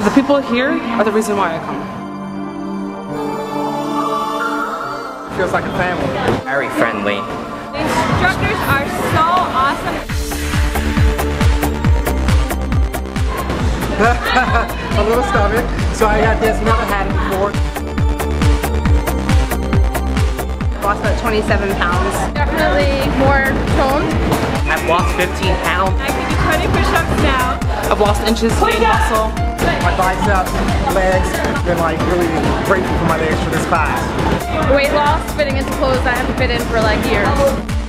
The people here are the reason why I come. Feels like a family. Very friendly. The instructors are so awesome. A little stomach. So I got this, never had it before. Lost about 27 pounds. Definitely more toned. I've lost 15 pounds. I can do 20 push-ups now. I've lost inches to gain muscle. My biceps, legs, been like really grateful for my legs for this class. Weight loss, fitting into clothes I haven't fit in for like years.